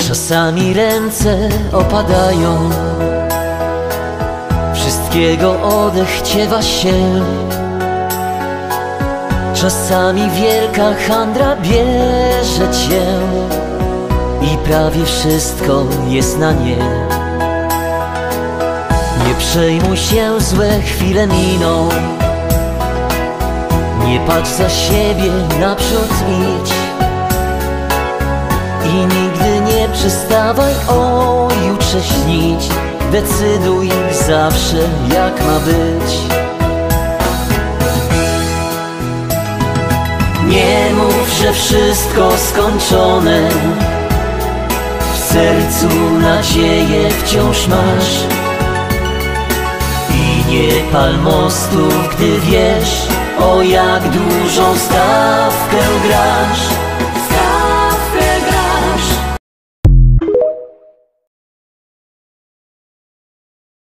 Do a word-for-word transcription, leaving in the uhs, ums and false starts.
Czasami ręce opadają, wszystkiego odechciewa się. Czasami wielka handra bierze cię i prawie wszystko jest na nie. Nie przejmuj się, złe chwile miną. Nie patrz za siebie, naprzód idź. I nigdy nie przestawaj o jutrze śnić. Decyduj zawsze, jak ma być. Nie mów, że wszystko skończone. W sercu nadzieję wciąż masz. I nie pal mostów, gdy wiesz, o jak dużą stawkę grasz.